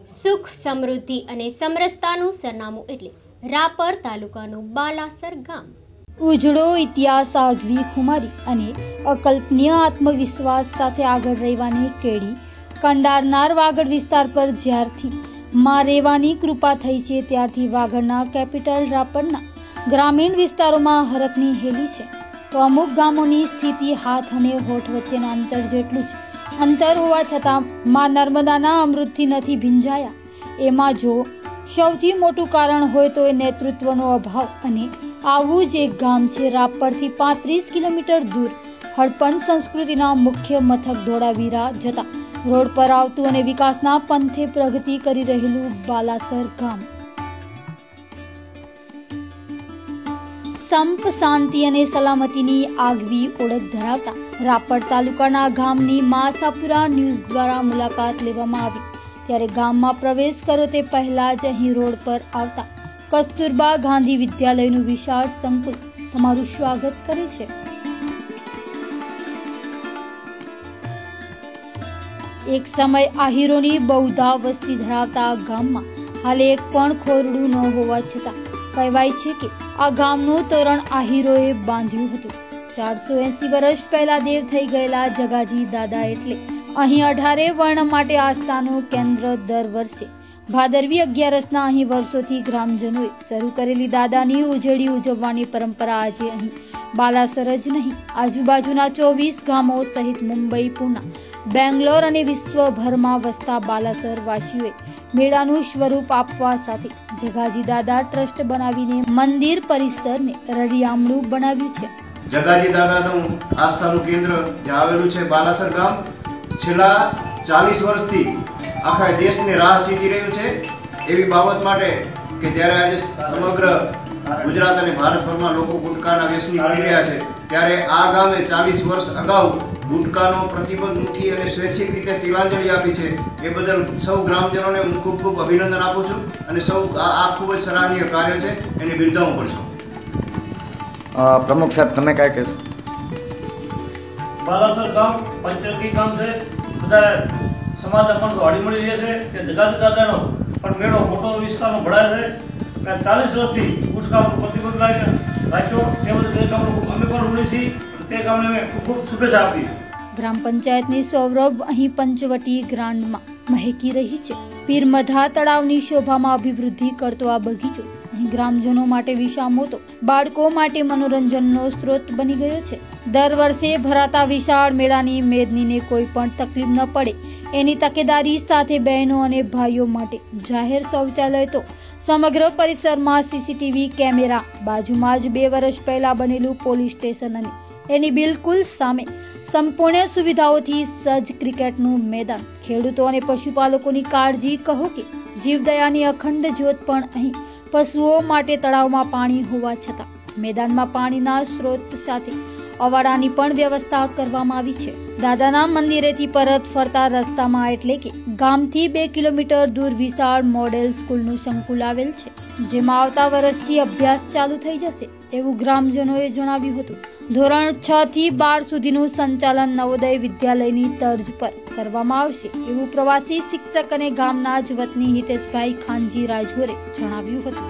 સુખ સમૃદ્ધિ અને સમરસતાનું સરનામું એટલે રાપર તાલુકાનું બાલાસર ગામ। ઉજળો ઇતિહાસ, આગવી ખુમારી અને અકલ્પનીય આત્મવિશ્વાસ સાથે આગળ રહેવાની કેડી કંડારનાર વાગડ વિસ્તાર પર જ્યારથી માં રહેવાની કૃપા થઈ છે ત્યારથી વાગડના કેપિટલ રાપરના ગ્રામીણ વિસ્તારોમાં હરખની હેલી છે। તો અમુક ગામોની સ્થિતિ હાથ અને હોઠ વચ્ચેના અંતર જેટલું જ અંતર હોવા છતાં માં નર્મદાના અમૃતથી નથી ભીંજાયા। એમાં જો સૌથી મોટું કારણ હોય તો એ નેતૃત્વનો અભાવ, અને આવું જ એક ગામ છે રાપરથી 35 કિલોમીટર દૂર હડપન સંસ્કૃતિના મુખ્ય મથક ધોળાવીરા જતા રોડ પર આવતું અને વિકાસના પંથે પ્રગતિ કરી રહેલું બાલાસર ગામ। સંપ, શાંતિ અને સલામતીની આગવી ઓળખ ધરાવતા રાપર તાલુકાના ગામની માસાપુરા ન્યૂઝ દ્વારા મુલાકાત લેવામાં આવી ત્યારે ગામમાં પ્રવેશ કર્યો તે પહેલા જ અહીં રોડ પર આવતા કસ્તુરબા ગાંધી વિદ્યાલયનું વિશાળ સંકુલ તમારું સ્વાગત કરે છે। એક સમય આહીરોની બહુધા વસ્તી ધરાવતા આ ગામમાં હાલ એક પણ ખોરડું ન હોવા છતાં કહેવાય છે કે આ ગામનું તોરણ આહીરોએ બાંધ્યું હતું। 480 વર્ષ પહેલા દેવ થઈ ગયેલા જગાજી દાદા એટલે અહીં 18 વર્ણ માટે આસ્થાનું કેન્દ્ર દર વર્ષે ભાદરવી 11ના અહીં વર્ષોથી ગ્રામજનોએ શરૂ કરેલી દાદાની ઉજળી ઉજવવાની પરંપરા આજે અહીં બાલાસર જ નહીં આજુબાજુના 24 ગામો સહિત મુંબઈ, પુના, બેંગ્લોર અને વિશ્વભરમાં વસતા બાલાસર વાસીઓએ મેળાનું સ્વરૂપ આપવા સાથે જગાજી દાદા ટ્રસ્ટ બનાવીને મંદિર પરિસરને રળિયામણું બનાવ્યું છે। જગાજી દાદાનું આસ્થાનું કેન્દ્ર જે આવેલું છે બાલાસર ગામ છેલ્લા 40 વર્ષથી આખા દેશને રાહ ચીંધી રહ્યું છે એવી બાબત માટે કે જ્યારે આજે સમગ્ર ગુજરાત અને ભારતભરમાં લોકો ગુટકાના વ્યસની બની રહ્યા છે ત્યારે આ ગામે 40 વર્ષ અગાઉ ગુટકાનો પ્રતિબંધ મૂકી અને સ્વૈચ્છિક રીતે તિલાંજલિ આપી છે। એ બદલ સૌ ગ્રામજનોને હું ખૂબ ખૂબ અભિનંદન આપું છું અને સૌ આ ખૂબ જ સરાહનીય કાર્ય છે એને બિરદાવવું પડશે। પ્રમુખ સાહેબ તમે કઈ કહેશો? બાલાસર ગામ પંચરકી ગામ છે, બધા સમાજના માણસો હળીમળી રહે છે કે જગાજી દાદાનો પણ મેળો મોટો વિસ્તારનો ભરાય છે અને 40 વર્ષથી ગુટકાનો પ્રતિબંધ રાખ્યો તે બદલ તે ગામનો અમે પણ ઋણી છીએ, તે ગામને અમે ખૂબ શુભેચ્છા આપી। ગ્રામ પંચાયતની સૌરભ અહીં પંચવટી ગ્રાન્ડમાં મહેકી રહી છે। પીરમધા તળાવની શોભામાં અભિવૃદ્ધિ કરતો આ બગીચો અહીં ગ્રામજનો માટે વિસામો તો બાળકો માટે મનોરંજનનો સ્ત્રોત બની ગયો છે। દર વર્ષે ભરાતા વિશાળ મેળાની મેદનીને કોઈ પણ તકલીફ ન પડે એની તકેદારી સાથે બહેનો અને ભાઈઓ માટે જાહેર શૌચાલય તો સમગ્ર પરિસરમાં સીસીટીવી કેમેરા, બાજુમાં જ 2 વર્ષ પહેલા બનેલું પોલીસ સ્ટેશન અને એની બિલકુલ સામે સંપૂર્ણ સુવિધાઓથી સજ્જ ક્રિકેટનું મેદાન, ખેડૂતો અને પશુપાલકોની કાળજી કહો કે જીવદયાની અખંડ જ્યોત પણ અહીં પશુઓ માટે તળાવમાં પાણી હોવા છતાં મેદાનમાં પાણીના સ્ત્રોત સાથે અવાડાની પણ વ્યવસ્થા કરવામાં આવી છે। દાદાના મંદિરેથી પરત ફરતા રસ્તામાં એટલે કે ગામથી 2 કિલોમીટર દૂર વિશાળ મોડેલ સ્કૂલનું સંકુલ આવેલ છે જેમાં આવતા વર્ષથી અભ્યાસ ચાલુ થઈ જશે એવું ગ્રામજનોએ જણાવ્યું હતું। ધોરણ 6 થી 12 સુધીનું સંચાલન નવોદય વિદ્યાલયની તર્જ પર કરવામાં આવશે એવું પ્રવાસી શિક્ષક અને ગામના જ વતની હિતેશભાઈ ખાનજી રાજગોરે જણાવ્યું હતું।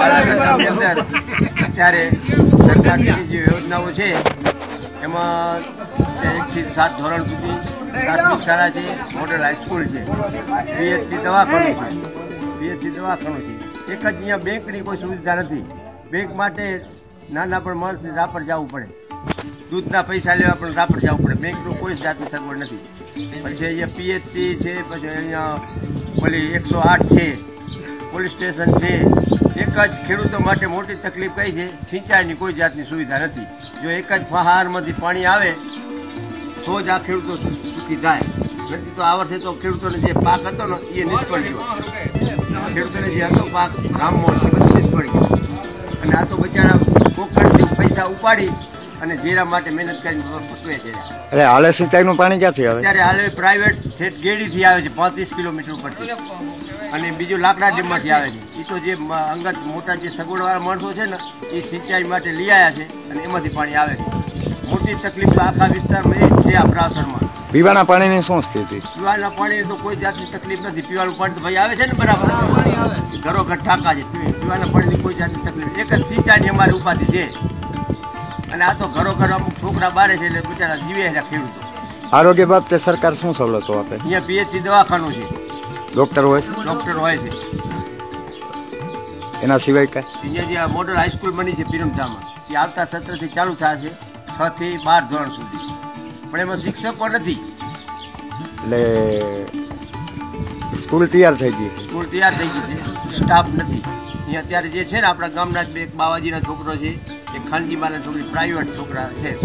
અત્યારે સરકારની જે યોજનાઓ છે એમાં 1 થી 7 ધોરણ સુધી પ્રાથમિક શાળા છે, મોડેલ હાઈસ્કૂલ છે, પીએચસી દવાખાનું છે, એક જ અહીંયા બેંકની કોઈ સુવિધા નથી। બેંક માટે નાના પણ માણસને રાપર જવું પડે, દૂધના પૈસા લેવા પણ રાપર જવું પડે, બેંકનું કોઈ જાતની સગવડ નથી। પછી અહીંયા પીએચસી છે, પછી અહીંયા ઓલી 108 છે, પોલીસ સ્ટેશન છે। એક જ ખેડૂતો માટે મોટી તકલીફ કઈ છે, સિંચાઈની કોઈ જાતની સુવિધા નથી। જો એક જ પહાડમાંથી પાણી આવે તો જ આ ખેડૂતો સુખી થાય, નથી તો આ વર્ષે તો ખેડૂતોને જે પાક હતો ને એ નિષ્ફળ ગયો, ખેડૂતોને જે હતો પાક ગામમાં બધું નિષ્ફળ ગયો અને આ તો બચારા કોકણથી પૈસા ઉપાડી અને જીરા માટે મહેનત કરીને પકવે છે। એટલે હાલે સિંચાઈનું પાણી ક્યાંથી આવે? અત્યારે હાલે પ્રાઇવેટ ઠેઠ ગેડીથી આવે છે 35 કિલોમીટર ઉપરથી, અને બીજું લાકડા ડેમમાંથી આવે છે। એ તો જે અંગત મોટા જે સગવડવાળા માણસો છે ને એ સિંચાઈ માટે લઈ આવ્યા છે અને એમાંથી પાણી આવે છે। મોટી તકલીફ આખા વિસ્તારમાં એ છે આ પ્રાસણમાં। પીવાના પાણીની શું સ્થિતિ? પીવાના પાણી તો કોઈ જાતની તકલીફ નથી. પીવાનું પાણી તો ભાઈ આવે છે ને બરાબર, ઘરો ઘર ટાંકા છે. પીવાના પાણીની કોઈ જાતની તકલીફ, એક જ સિંચાઈની અમારી ઉપાધિ છે. અને આ તો ઘરો ઘર અમુક છોકરા બારે છે એટલે બિચારા જીવે છે ખેડૂતો. આરોગ્ય બાબતે સરકાર શું સવલતો આપે? અહીંયા પીએચસી દવાખાનું છે, ડોક્ટર હોય છે? ડોક્ટર હોય છે. એના સિવાય કઈ? અહીંયા જે આ મોડલ હાઈસ્કૂલ બની છે પીરમધામાં, એ આવતા સત્રથી ચાલુ થશે 6 થી 12 ધોરણ સુધી, પણ એમાં શિક્ષકો નથી. એટલે સ્કૂલ તૈયાર થઈ ગઈ? સ્કૂલ તૈયાર થઈ ગઈ છે, સ્ટાફ નથી. અહીંયા અત્યારે જે છે ને આપણા ગામના જ એક બાવાજીના છોકરો છે, એક ખાનગીમાના છોકરી, પ્રાઇવેટ છોકરા છે,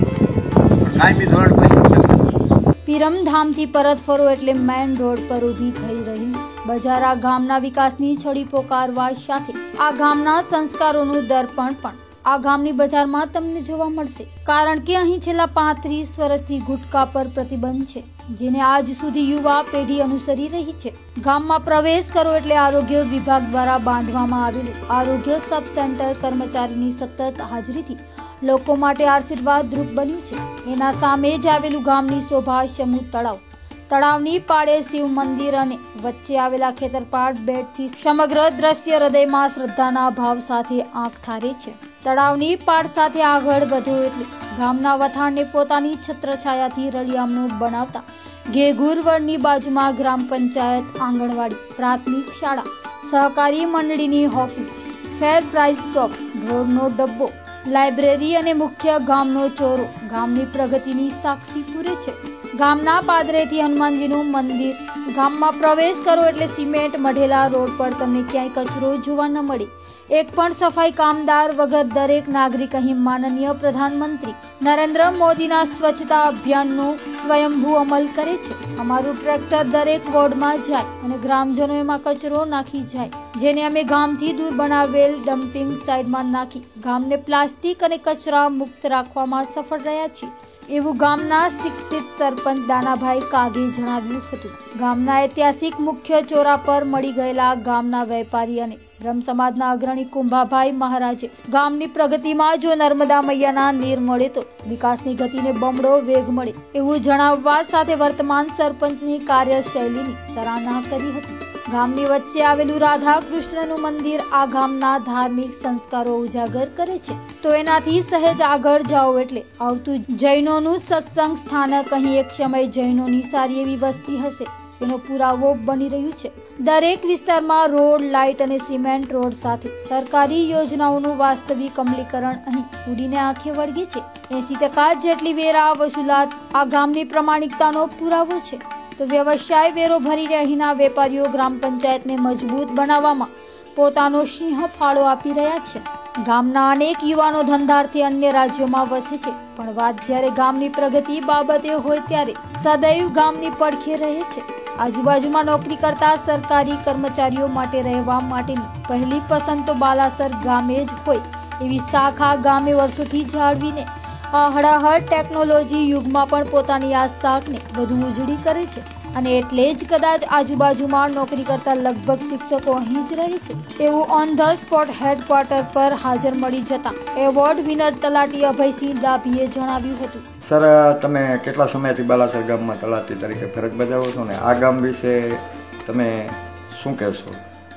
પણ કાયમી ધોરણ કોઈ શિક્ષક નથી. પીરમધામથી પરત ફરો એટલે મેન રોડ પર ઊભી થઈ રહી બજાર આ ગામના વિકાસની છડી પોકારવા સાથે આ ગામના સંસ્કારોનું દર્પણ પણ આ ગામની બજારમાં તમને જોવા મળશે. કારણ કે અહીં છેલ્લા 35 વર્ષથી ગુટખા પર પ્રતિબંધ છે, જેને આજ સુધી યુવા પેઢી અનુસરી રહી છે. ગામમાં પ્રવેશ કરો એટલે આરોગ્ય વિભાગ દ્વારા બાંધવામાં આવેલું આરોગ્ય સબ સેન્ટર કર્મચારીની સતત હાજરીથી લોકો માટે આશીર્વાદરૂપ બન્યું છે. એના સામે જ આવેલું ગામની શોભા સમૂહ તળાવ, તળાવની પાળે શિવ મંદિર અને વચ્ચે આવેલા ખેતરપાટ બેટથી સમગ્ર દ્રશ્ય હૃદયમાં શ્રદ્ધાના ભાવ સાથે આંખ ઠારે છે. તળાવની પાળ સાથે આગળ વધો એટલે ગામના વથાણને પોતાની છત્રછાયાથી રળિયામણું બનાવતા ઘેઘુરવડની બાજુમાં ગ્રામ પંચાયત, આંગણવાડી, પ્રાથમિક શાળા, સહકારી મંડળીની ઓફિસ, ફેર પ્રાઇસ શોપ, ઘરનો ડબ્બો, લાઇબ્રેરી અને મુખ્ય ગામનો ચોરો ગામની પ્રગતિની સાક્ષી પૂરે છે. ગામના પાદરેથી હનુમાનજીનું મંદિર, ગામમાં પ્રવેશ કરો એટલે સિમેન્ટ મઢેલા રોડ પર તમને ક્યાંય કચરો જોવા ન મળે. એક પણ સફાઈ કામદાર વગર દરેક નાગરિક અહીં માનનીય પ્રધાનમંત્રી નરેન્દ્ર મોદીના સ્વચ્છતા અભિયાનનો સ્વયંભૂ અમલ કરે છે. અમારું ટ્રેક્ટર દરેક વોર્ડમાં જાય અને ગ્રામજનો એમાં કચરો નાખી જાય, જેને અમે ગામથી દૂર બનાવેલ ડમ્પિંગ સાઇડમાં નાખી ગામને પ્લાસ્ટિક અને કચરા મુક્ત રાખવામાં સફળ રહ્યા છીએ, એવું ગામના શિક્ષિત સરપંચ દાનાભાઈ કાગે જણાવ્યું હતું. ગામના ઐતિહાસિક મુખ્ય ચોરા પર મળી ગયેલા ગામના વેપારી અને બ્રહ્મ સમાજના અગ્રણી કુંભાભાઈ મહારાજે ગામની પ્રગતિમાં જો નર્મદા મૈયાના નીર મળે તો વિકાસની ગતિને બમણો વેગ મળે એવું જણાવવા સાથે વર્તમાન સરપંચની કાર્યશૈલીની સરાહના કરી હતી. ગામની વચ્ચે આવેલું રાધા કૃષ્ણનું મંદિર આ ગામના ધાર્મિક સંસ્કારો ઉજાગર કરે છે. તો એનાથી સહેજ આગળ જાઓ એટલે આવતું જૈનોનું સત્સંગ સ્થાનક, અહીં એક સમય જૈનોની સારી એવી વસ્તી હશે એનો પુરાવો બની રહ્યું છે. દરેક વિસ્તારમાં રોડ, લાઇટ અને સિમેન્ટ રોડ સાથે સરકારી યોજનાઓનું વાસ્તવિક અમલીકરણ અહીં ઉડીને આંખે વળગે છે. 80% જેટલી વેરા વસૂલાત આ ગામની પ્રમાણિકતાનો પુરાવો છે. તો વ્યવસાય વેરો ભરીને અહીંના વેપારીઓ ગ્રામ પંચાયતને મજબૂત બનાવવામાં પોતાનો સિંહ ફાળો આપી રહ્યા છે. ગામના અનેક યુવાનો ધંધાર્થે અન્ય રાજ્યોમાં વસે છે, પણ વાત જ્યારે ગામની પ્રગતિ બાબતે હોય ત્યારે સદૈવ ગામની પડખે રહે છે. આજુબાજુમાં નોકરી કરતા સરકારી કર્મચારીઓ માટે રહેવા માટેની પહેલી પસંદ તો બાલાસર ગામે જ હોય એવી શાખા ગામે વર્ષોથી જાળવીને આ હળાહળ ટેકનોલોજી યુગમાં પણ પોતાની આ શાખને વધુ ઉજળી કરે છે. અને એટલે જ કદાચ આજુબાજુમાં નોકરી કરતા લગભગ શિક્ષકો અહીં જ રહે છે એવું ઓન ધ સ્પોટ હેડક્વાર્ટર પર હાજર મળી જતા એવોર્ડ વિનર તલાટી અભયસિંહ ડાભીએ જણાવ્યું હતું. સર, તમે કેટલા સમયથી બાલાસર ગામમાં તલાટી તરીકે ફરજ બજાવો છો ને આ ગામ વિશે તમે શું કહેશો?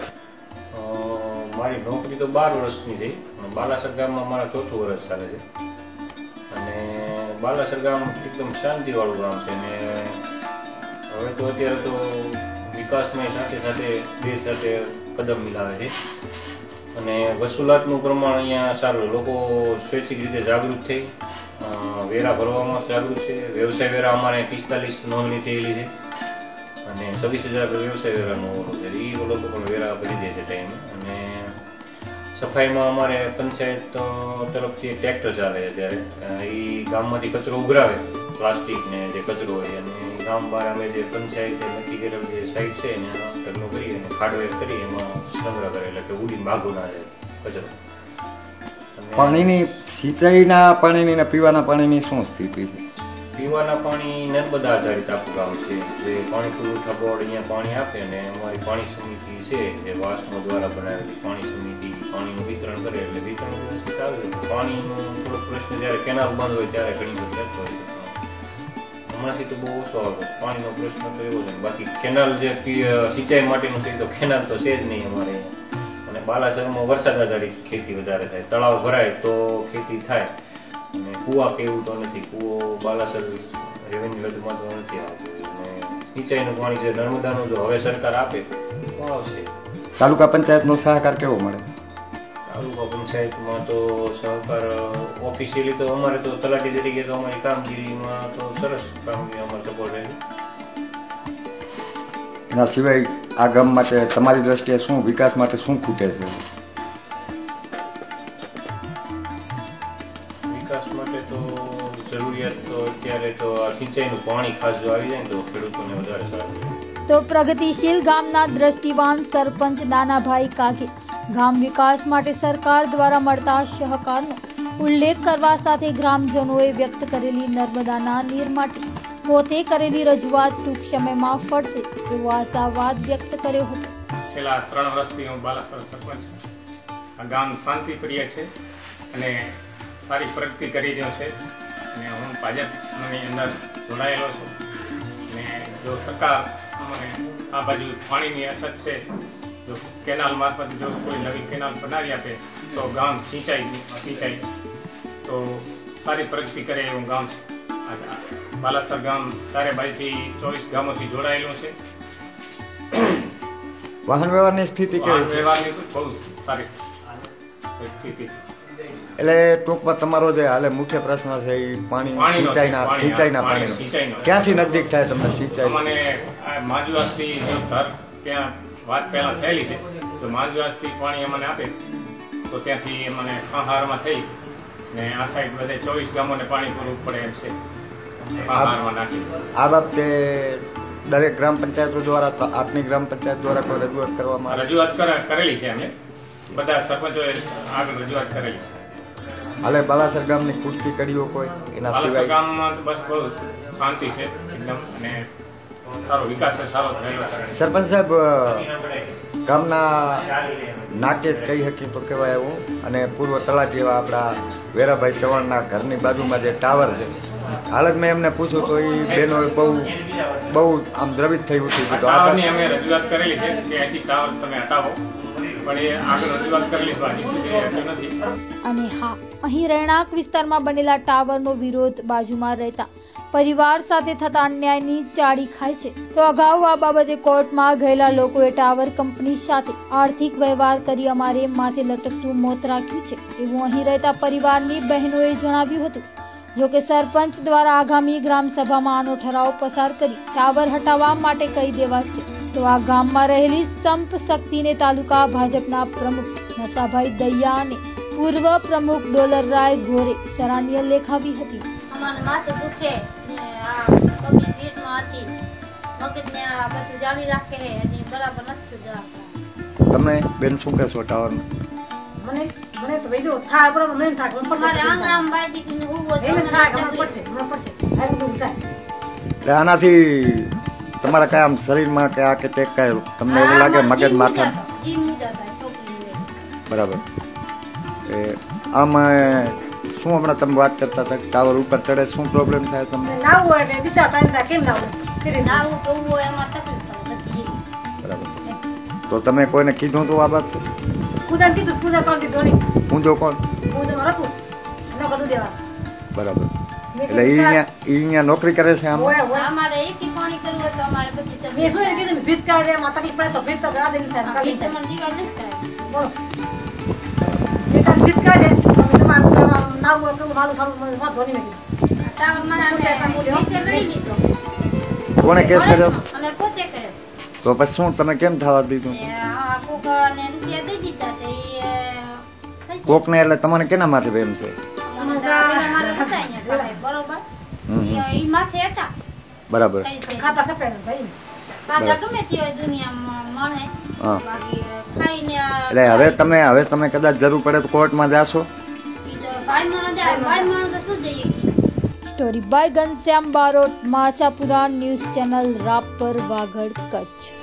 મારી નોકરી તો 12 વર્ષની થઈ, બાલાસર ગામમાં મારા 4થું વર્ષ ચાલે છે. અને બાલાસર ગામ એકદમ શાંતિવાળું ગામ છે ને હવે તો અત્યારે તો વિકાસમાં સાથે સાથે દેશ સાથે કદમ મિલાવે છે અને વસૂલાતનું પ્રમાણ અહીંયા સારું, લોકો સ્વૈચ્છિક રીતે જાગૃત થઈ વેરા ભરવામાં જાગૃત છે. વ્યવસાય વેરા અમારે 45 નોંધણી થયેલી છે અને 26,000 વ્યવસાય વેરાનું ઓલું છે, એ લોકો પણ વેરા ભરી દે છે ટાઈમે. અને સફાઈમાં અમારે પંચાયત તરફથી એક ટ્રેક્ટર ચાલે છે, ત્યારે એ ગામમાંથી કચરો ઉઘરાવે, પ્લાસ્ટિક ને જે કચરો હોય, અને ગામ બહાર અમે જે પંચાયતે નક્કી કરેલ જે સાઈડ છે એને ઢગલો કરી અને ખાડવેર કરી એમાં સંગ્રહ કરે, એટલે કે ઉડીને ભાગો ના જાય કચરો. પાણીની સિંચાઈના પાણીની ને પીવાના પાણીની શું સ્થિતિ છે? પીવાના પાણી નર્મદા આધારિત આખું ગામ છે, જે પાણી પુરવઠા બોર્ડ અહીંયા પાણી આપે ને અમારી પાણી સમિતિ છે જે વાસમો દ્વારા બનાવેલી પાણી સમિતિ પાણીનું વિતરણ કરે, એટલે વિતરણ વ્યવસ્થિત આવે. પાણીનો થોડોક પ્રશ્ન જ્યારે કેનાલ બંધ હોય ત્યારે ઘણી બધી હોય છે. હમણાંથી તો બહુ ઓછો આવતો પાણીનો પ્રશ્ન તો એવો છે. બાકી કેનાલ જે સિંચાઈ માટેનું છે તો કેનાલ તો છે જ નહીં અમારે અહીંયા. અને બાલાસરમાં વરસાદ આધારિત ખેતી વધારે થાય. તળાવ ભરાય તો ખેતી થાય અને કુવા કે એવું તો નથી. કુવો બાલાસર રેવન્યુ હેતુમાં તો નથી આવતું. અને સિંચાઈનું પાણી જે નર્મદાનું જો હવે સરકાર આપે તો આવશે. તાલુકા પંચાયતનો સહકાર કેવો મળે? તાલુકા પંચાયતમાં તો સહકાર ઓફિશિયલી તો અમારે તો તલાટી તરીકે તો અમારી કામગીરીમાં તો સરસ કામગીરી અમારે સપોર્ટ રહે. એના સિવાય આ ગામ માટે તમારી દ્રષ્ટિએ શું વિકાસ માટે શું ખૂટે છે? વિકાસ માટે તો જરૂરિયાત તો અત્યારે તો આ સિંચાઈનું પાણી ખાસ જો આવી જાય ને તો ખેડૂતોને વધારે સારું. તો પ્રગતિશીલ ગામના દ્રષ્ટિવાન સરપંચ નાનાભાઈ કાગે ગામ વિકાસ માટે સરકાર દ્વારા મળતા સહકારનો ઉલ્લેખ કરવા સાથે ગ્રામજનોએ વ્યક્ત કરેલી નર્મદાના નીર માટે પોતે કરેલી રજૂઆત ટૂંક સમયમાં ફળશે એવો આશાવાદ વ્યક્ત કર્યો હતો. છેલ્લા 3 વર્ષથી હું બાલાસર સરપંચ છું. આ ગામ શાંતિપ્રિય છે અને સારી પ્રગતિ કરી રહ્યો છે અને હું ભાજપની અંદર જોડાયેલો છું. અને જો સરકાર અમને આ બાજુ પાણીની અછત છે, જો કેનાલ મારફત જો કોઈ નવી કેનાલ બનાવી આપે તો ગામ સિંચાઈ તો સારી પ્રગતિ કરે એવું ગામ છે. બાલાસર ગામ ચારે બાજુથી 24 ગામોથી જોડાયેલું છે. વાહન વ્યવહારની સ્થિતિ કેવી છે? વ્યવહારની બહુ સારી સ્થિતિ. એટલે ટૂંકમાં તમારો જે હાલે મુખ્ય પ્રશ્ન છે એ સિંચાઈના પાણીનો ક્યાંથી નજદીક થાય તમને સિંચાઈ? મને માંજવાસથી ઘર ત્યાં વાત પહેલા થયેલી છે. જો માંજવાસથી પાણી અમને આપે તો ત્યાંથી અમને ખાહારમાં થઈ ને આ સાઈડ બધે 24 ગામોને પાણી પૂરું પડે એમ છે. ખાહારમાં નાખી આ બાબતે દરેક ગ્રામ પંચાયતો દ્વારા આપની ગ્રામ પંચાયત દ્વારા કોઈ રજૂઆત કરવામાં રજૂઆત કરેલી છે. અમે બધા સરપંચોએ આગળ રજૂઆત કરેલી છે. હાલે બાલાસર ગામની પૂરતી કડીઓ કોઈ એના સિવાય? ગામમાં તો બસ બહુ શાંતિ છે એકદમ અને સારો વિકાસ સારો થયેલો છે. સરપંચ સાહેબ, ગામના નાકે કહી શકીએ તો કહેવાય એવું અને પૂર્વ તલાટી એવા આપણા વેરાભાઈ ચૌહાણના ઘરની બાજુમાં જે ટાવર છે, હાલ જ મેં એમને પૂછ્યું તો એ બેનો બહુ આમ દ્રવિત થઈ ઉઠી. ટાવરની અમે રજૂઆત કરેલી છે કે અહીંથી ટાવર તમે હટાવો, પણ એ આગળ રજૂઆત કરેલી છે હજી સુધી નથી. અને હા, અહીં રહેણાંક વિસ્તારમાં બનેલા ટાવરનો વિરોધ બાજુમાં રહેતા પરિવાર સાથે થતા અન્યાયની ચાળી ખાય છે. તો અગાઉ આ બાબતે કોર્ટમાં ગયેલા લોકોએ ટાવર કંપની સાથે આર્થિક વ્યવહાર કરી અમારે માથે લટકતું મોત રાખ્યું છે એવું અહીં રહેતા પરિવારની બહેનોએ જણાવ્યું હતું. જોકે સરપંચ દ્વારા આગામી ગ્રામસભામાં આનો ઠરાવ પસાર કરી ટાવર હટાવવા માટે કહી દેવાશે. તો આ ગામમાં રહેલી સંપ શક્તિને તાલુકા ભાજપના પ્રમુખ નશાભાઈ દૈયા અને પૂર્વ પ્રમુખ ડોલરરાય ગોરે સરાહનીય લેખાવી હતી. અમારે માથે દુખે ને આ કમી પેટમાં હતી, મગજને આ બધું જાળી રાખે છે અને બરાબર નથી સુધારતા. તમે બેન શું કહેશો ટાવર? મને તો વૈદો થાય બરાબર મને થાય પણ મારે આંગણામાં બાય દીકરીને ઊભો છે મને પડશે. એટલે આનાથી તમારા કયા આમ શરીરમાં કે આ કે તે કઈ તમને એવું લાગે મગજ માથા? બરાબર. આમ શું હમણાં તમે વાત કરતા હતા ટાવર ઉપર ચડે શું પ્રોબ્લેમ થાય તમને? બરાબર. તો તમે કોઈને કીધું હતું આ બાબત? પૂંજો કોણ? બરાબર. એટલે અહીંયા નોકરી કરે છે? આમ કોને કેસ કર્યો? તો પછી શું તમે કેમ થવા દીધું? કોક ને એટલે તમને કેના માથે પ્રેમ છે? બરાબર. એટલે હવે તમે કદાચ જરૂર પડે તો કોર્ટમાં જાશો? Story by Ghanshyam Barot, Mashapura news channel, Rapar, Vagad, Kutch.